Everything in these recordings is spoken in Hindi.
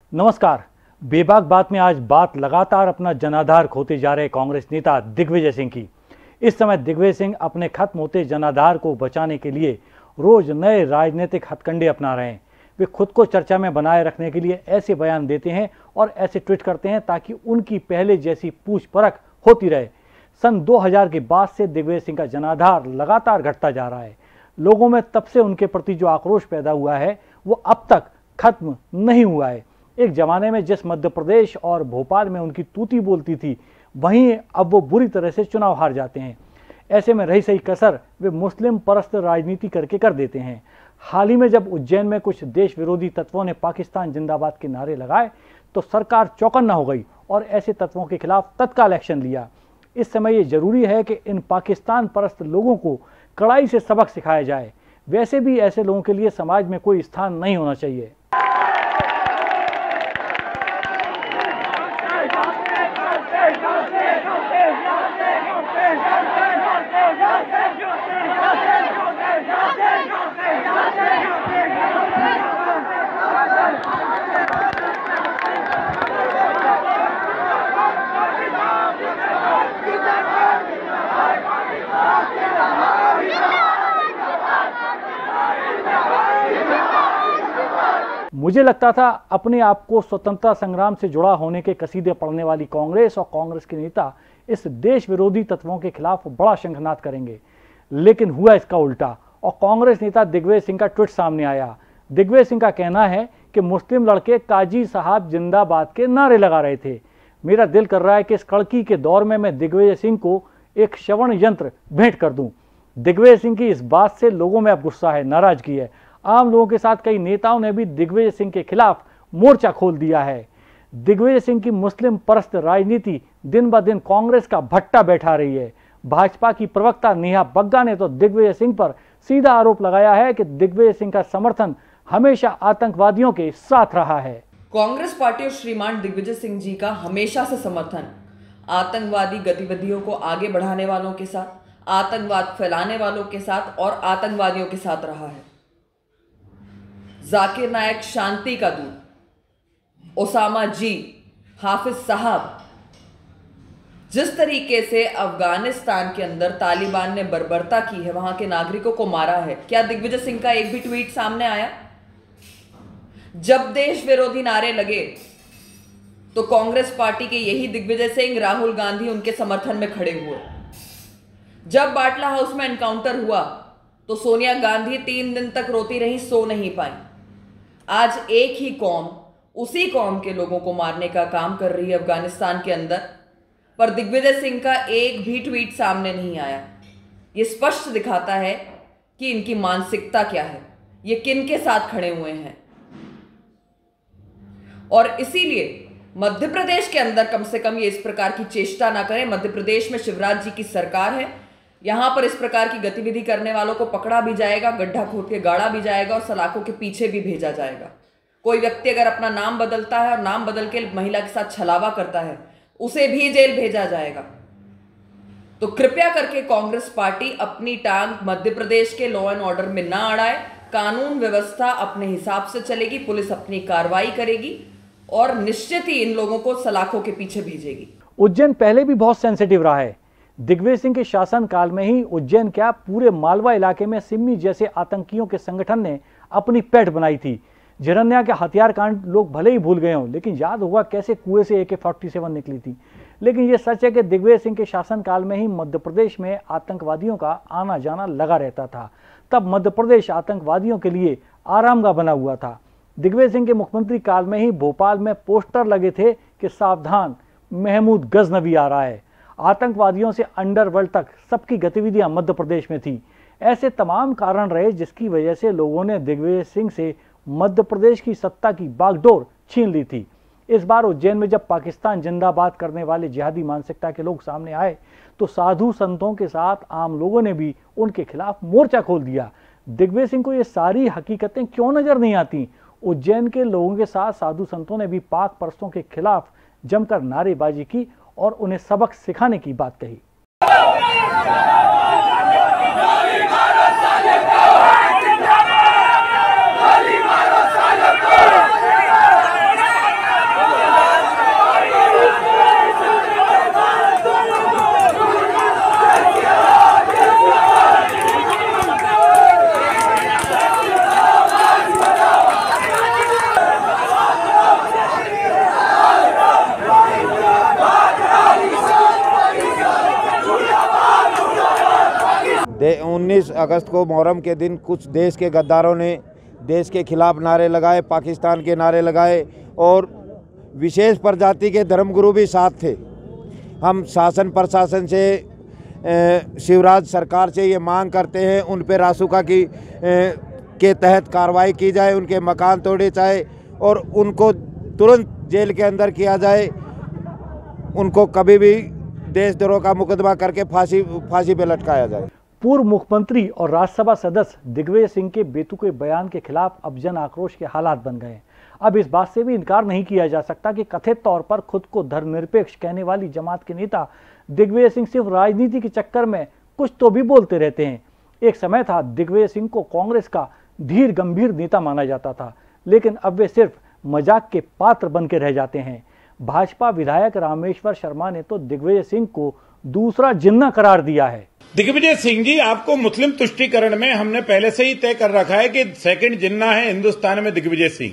नमस्कार। बेबाक बात में आज बात लगातार अपना जनाधार खोते जा रहे कांग्रेस नेता दिग्विजय सिंह की। इस समय दिग्विजय सिंह अपने खत्म होते जनाधार को बचाने के लिए रोज नए राजनीतिक हथकंडे अपना रहे हैं। वे खुद को चर्चा में बनाए रखने के लिए ऐसे बयान देते हैं और ऐसे ट्वीट करते हैं ताकि उनकी पहले जैसी पूछ परख होती रहे। सन 2000 के बाद से दिग्विजय सिंह का जनाधार लगातार घटता जा रहा है। लोगों में तब से उनके प्रति जो आक्रोश पैदा हुआ है वो अब तक खत्म नहीं हुआ है। एक जमाने में जिस मध्य प्रदेश और भोपाल में उनकी तूती बोलती थी, वहीं अब वो बुरी तरह से चुनाव हार जाते हैं। ऐसे में रही सही कसर वे मुस्लिम परस्त राजनीति करके कर देते हैं। हाल ही में जब उज्जैन में कुछ देश विरोधी तत्वों ने पाकिस्तान जिंदाबाद के नारे लगाए तो सरकार चौकन्ना हो गई और ऐसे तत्वों के खिलाफ तत्काल एक्शन लिया। इस समय ये जरूरी है कि इन पाकिस्तान परस्त लोगों को कड़ाई से सबक सिखाया जाए। वैसे भी ऐसे लोगों के लिए समाज में कोई स्थान नहीं होना चाहिए। मुझे लगता था अपने आप को स्वतंत्रता संग्राम से जुड़ा होने के कसीदे पढ़ने वाली कांग्रेस और कांग्रेस के नेता इस देश विरोधी तत्वों के खिलाफ बड़ा शंखनाद करेंगे, लेकिन हुआ इसका उल्टा और कांग्रेस नेता दिग्विजय सिंह का ट्वीट सामने आया। दिग्विजय सिंह का कहना है कि मुस्लिम लड़के काजी साहब जिंदाबाद के नारे लगा रहे थे। मेरा दिल कर रहा है कि इस कड़की के दौर में मैं दिग्विजय सिंह को एक श्रवण यंत्र भेंट कर दूं। दिग्विजय सिंह की इस बात से लोगों में अब गुस्सा है, नाराजगी है। आम लोगों के साथ कई नेताओं ने भी दिग्विजय सिंह के खिलाफ मोर्चा खोल दिया है। दिग्विजय सिंह की मुस्लिम परस्त राजनीति दिन ब दिन कांग्रेस का भट्टा बैठा रही है। भाजपा की प्रवक्ता नेहा बग्गा ने तो दिग्विजय सिंह पर सीधा आरोप लगाया है कि दिग्विजय सिंह का समर्थन हमेशा आतंकवादियों के साथ रहा है। कांग्रेस पार्टी और श्रीमान दिग्विजय सिंह जी का हमेशा से समर्थन आतंकवादी गतिविधियों को आगे बढ़ाने वालों के साथ, आतंकवाद फैलाने वालों के साथ और आतंकवादियों के साथ रहा है। जाकिर नायक शांति का दूत, ओसामा जी, हाफिज साहब, जिस तरीके से अफगानिस्तान के अंदर तालिबान ने बर्बरता की है, वहां के नागरिकों को मारा है, क्या दिग्विजय सिंह का एक भी ट्वीट सामने आया? जब देश विरोधी नारे लगे तो कांग्रेस पार्टी के यही दिग्विजय सिंह, राहुल गांधी उनके समर्थन में खड़े हुए। जब बाटला हाउस में एनकाउंटर हुआ तो सोनिया गांधी 3 दिन तक रोती रही, सो नहीं पाई। आज एक ही कौम उसी कौम के लोगों को मारने का काम कर रही है अफगानिस्तान के अंदर, पर दिग्विजय सिंह का एक भी ट्वीट सामने नहीं आया। यह स्पष्ट दिखाता है कि इनकी मानसिकता क्या है, ये किन के साथ खड़े हुए हैं। और इसीलिए मध्य प्रदेश के अंदर कम से कम ये इस प्रकार की चेष्टा ना करें। मध्य प्रदेश में शिवराज जी की सरकार है, यहां पर इस प्रकार की गतिविधि करने वालों को पकड़ा भी जाएगा, गड्ढा खोद के गाड़ा भी जाएगा और सलाखों के पीछे भी भेजा जाएगा। कोई व्यक्ति अगर अपना नाम बदलता है और नाम बदल के महिला के साथ छलावा करता है, उसे भी जेल भेजा जाएगा। तो कृपया करके कांग्रेस पार्टी अपनी टांग मध्य प्रदेश के लॉ एंड ऑर्डर में ना अड़ाए। कानून व्यवस्था अपने हिसाब से चलेगी, पुलिस अपनी कार्रवाई करेगी और निश्चित ही इन लोगों को सलाखों के पीछे भेजेगी। उज्जैन पहले भी बहुत सेंसिटिव रहा है। दिग्विजय सिंह के शासन काल में ही उज्जैन क्या पूरे मालवा इलाके में सिम्मी जैसे आतंकियों के संगठन ने अपनी पैठ बनाई थी। झिरन्या के हथियार कांड लोग भले ही भूल गए हों, लेकिन याद होगा कैसे कुएं से AK-47 निकली थी। लेकिन यह सच है कि दिग्विजय सिंह के शासन काल में ही मध्य प्रदेश में आतंकवादियों का आना जाना लगा रहता था। तब मध्य प्रदेश आतंकवादियों के लिए आरामगाह बना हुआ था। दिग्विजय सिंह के मुख्यमंत्री काल में ही भोपाल में पोस्टर लगे थे कि सावधान, महमूद गजनवी आ रहा है। आतंकवादियों से अंडरवर्ल्ड तक सबकी गतिविधियां मध्य प्रदेश में थी। ऐसे तमाम कारण रहे जिसकी वजह से लोगों ने दिग्विजय सिंह से मध्य प्रदेश की सत्ता की बागडोर छीन ली थी। इस बार उज्जैन में जब पाकिस्तान जिंदाबाद करने वाले जिहादी मानसिकता के लोग सामने आए तो साधु संतों के साथ आम लोगों ने भी उनके खिलाफ मोर्चा खोल दिया। दिग्विजय सिंह को ये सारी हकीकतें क्यों नजर नहीं आती? उज्जैन के लोगों के साथ साधु संतों ने भी पाक परस्तों के खिलाफ जमकर नारेबाजी की और उन्हें सबक सिखाने की बात कही। 19 अगस्त को मुहर्रम के दिन कुछ देश के गद्दारों ने देश के खिलाफ नारे लगाए, पाकिस्तान के नारे लगाए और विशेष प्रजाति के धर्मगुरु भी साथ थे। हम शासन प्रशासन से शिवराज सरकार से ये मांग करते हैं उन पर रासुका के तहत कार्रवाई की जाए, उनके मकान तोड़े जाए और उनको तुरंत जेल के अंदर किया जाए। उनको कभी भी देशद्रोह का मुकदमा करके फांसी पे लटकाया जाए। पूर्व मुख्यमंत्री और राज्यसभा सदस्य दिग्विजय सिंह के बेतुके बयान के खिलाफ अब जन आक्रोश के हालात बन गए। अब इस बात से भी इनकार नहीं किया जा सकता कि कथित तौर पर खुद को धर्मनिरपेक्ष कहने वाली जमात के नेता दिग्विजय सिंह सिर्फ राजनीति के चक्कर में कुछ तो भी बोलते रहते हैं। एक समय था दिग्विजय सिंह को कांग्रेस का धीर गंभीर नेता माना जाता था, लेकिन अब वे सिर्फ मजाक के पात्र बन के रह जाते हैं। भाजपा विधायक रामेश्वर शर्मा ने तो दिग्विजय सिंह को दूसरा जिन्ना करार दिया है। दिग्विजय सिंह जी, आपको मुस्लिम तुष्टीकरण में हमने पहले से ही तय कर रखा है कि सेकंड जिन्ना है हिंदुस्तान में दिग्विजय सिंह।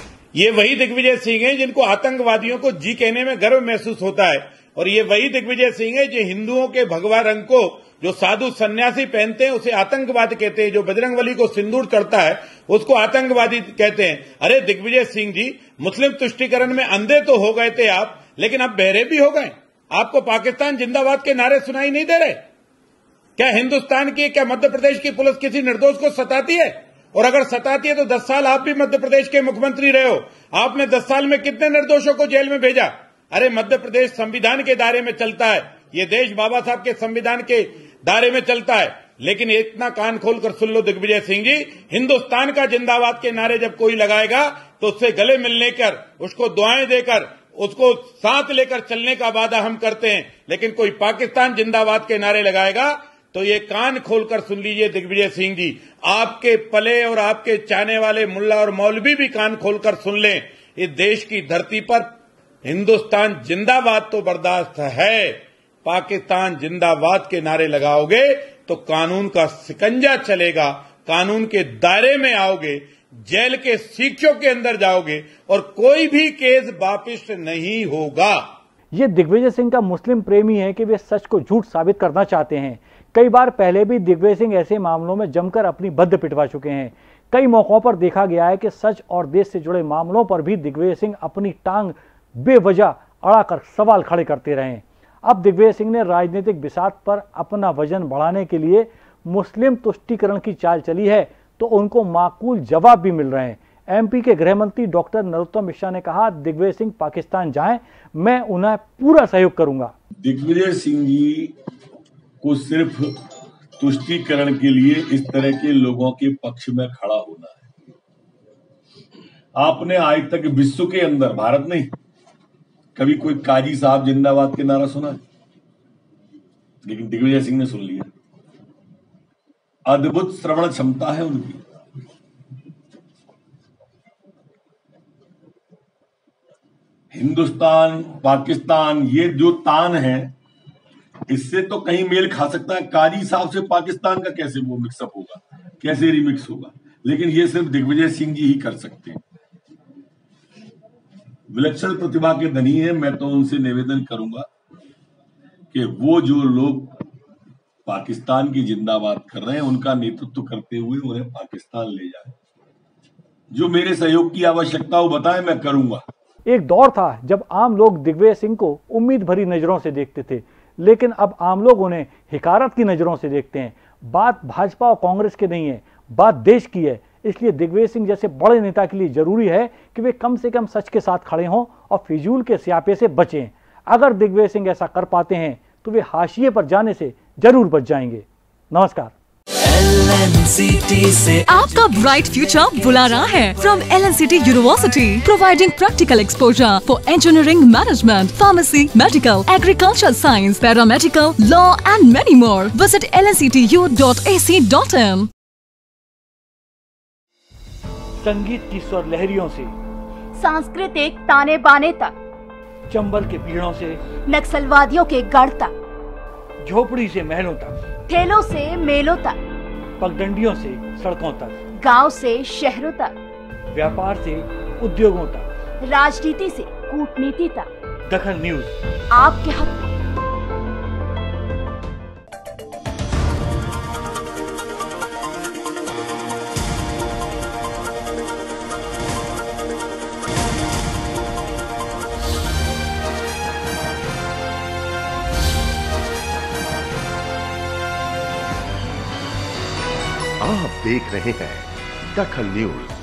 ये वही दिग्विजय सिंह है जिनको आतंकवादियों को जी कहने में गर्व महसूस होता है, और ये वही दिग्विजय सिंह है जो हिंदुओं के भगवा रंग को जो साधु सन्यासी पहनते हैं उसे आतंकवाद कहते हैं, जो बजरंगबली को सिंदूर चढ़ता है उसको आतंकवादी कहते हैं। अरे दिग्विजय सिंह जी, मुस्लिम तुष्टीकरण में अंधे तो हो गए थे आप, लेकिन अब बहरे भी हो गए। आपको पाकिस्तान जिंदाबाद के नारे सुनाई नहीं दे रहे क्या? हिंदुस्तान की, क्या मध्य प्रदेश की पुलिस किसी निर्दोष को सताती है? और अगर सताती है तो 10 साल आप भी मध्य प्रदेश के मुख्यमंत्री रहे हो, आपने 10 साल में कितने निर्दोषों को जेल में भेजा? अरे मध्य प्रदेश संविधान के दायरे में चलता है, ये देश बाबा साहब के संविधान के दायरे में चलता है। लेकिन इतना कान खोलकर सुन लो दिग्विजय सिंह जी, हिंदुस्तान का जिंदाबाद के नारे जब कोई लगाएगा तो उससे गले मिलने कर, उसको दुआएं देकर, उसको साथ लेकर चलने का वादा हम करते हैं। लेकिन कोई पाकिस्तान जिंदाबाद के नारे लगाएगा तो ये कान खोलकर सुन लीजिए दिग्विजय सिंह जी, आपके पले और आपके चाहने वाले मुल्ला और मौलवी भी कान खोलकर सुन लें। इस देश की धरती पर हिंदुस्तान जिंदाबाद तो बर्दाश्त है, पाकिस्तान जिंदाबाद के नारे लगाओगे तो कानून का शिकंजा चलेगा, कानून के दायरे में आओगे, जेल के सीखों के अंदर जाओगे और कोई भी केस वापिस नहीं होगा। ये दिग्विजय सिंह का मुस्लिम प्रेमी है कि वे सच को झूठ साबित करना चाहते हैं। कई बार पहले भी दिग्विजय सिंह ऐसे मामलों में जमकर अपनी बद्ध पिटवा चुके हैं। कई मौकों पर देखा गया है कि सच और देश से जुड़े मामलों पर भी दिग्विजय सिंह अपनी टांग बेवजह अड़ाकर सवाल खड़े करते रहे। अब दिग्विजय सिंह ने राजनीतिक बिसात पर अपना वजन बढ़ाने के लिए मुस्लिम तुष्टीकरण की चाल चली है तो उनको माकूल जवाब भी मिल रहे हैं। एमपी के गृह मंत्री डॉक्टर नरोत्तम मिश्रा ने कहा, दिग्विजय सिंह पाकिस्तान जाएं, मैं उन्हें पूरा सहयोग करूंगा। दिग्विजय सिंह जी को सिर्फ तुष्टीकरण के लिए इस तरह के लोगों के पक्ष में खड़ा होना है। आपने आज तक विश्व के अंदर, भारत नहीं, कभी कोई काजी साहब जिंदाबाद के नारा सुना है? लेकिन दिग्विजय सिंह ने सुन लिया। अद्भुत श्रवण क्षमता है उनकी। हिंदुस्तान पाकिस्तान ये जो तान है, इससे तो कहीं मेल खा सकता है। काजी साहब से पाकिस्तान का कैसे वो मिक्सअप होगा, कैसे रिमिक्स होगा? लेकिन ये सिर्फ दिग्विजय सिंह जी ही कर सकते हैं। विलक्षण प्रतिभा के धनी है। मैं तो उनसे निवेदन करूंगा कि वो जो लोग पाकिस्तान की जिंदाबाद कर रहे हैं उनका नेतृत्व करते हुए उन्हें पाकिस्तान ले जाए। जो मेरे सहयोग की आवश्यकता हो बताएं, मैं करूंगा। एक दौर था जब आम लोग दिग्विजय सिंह को उम्मीद भरी नजरों से देखते थे, लेकिन अब आम लोग उन्हें हिकारत की नजरों से देखते हैं। बात भाजपा और कांग्रेस की नहीं है, बात देश की है। इसलिए दिग्विजय सिंह जैसे बड़े नेता के लिए जरूरी है कि वे कम से कम सच के साथ खड़े हों और फिजूल के स्यापे से बचें। अगर दिग्विजय सिंह ऐसा कर पाते हैं तो वे हाशिए पर जाने से जरूर बच जाएंगे। नमस्कार। LNCT से आपका ब्राइट फ्यूचर बुला रहा है। From LNCT University, providing practical exposure for engineering, management, pharmacy, medical, agriculture science, paramedical, law and many more. Visit lnctu.ac.in। संगीत की स्वर लहरियों से सांस्कृतिक ताने बाने तक, चंबल के पीड़ों से नक्सलवादियों के गढ़ तक, झोपड़ी से महलों तक, ठेलों से मेलों तक, पगडंडियों से सड़कों तक, गांव से शहरों तक, व्यापार से उद्योगों तक, राजनीति से कूटनीति तक, दखल न्यूज आपके हक में। आप देख रहे हैं दखल न्यूज।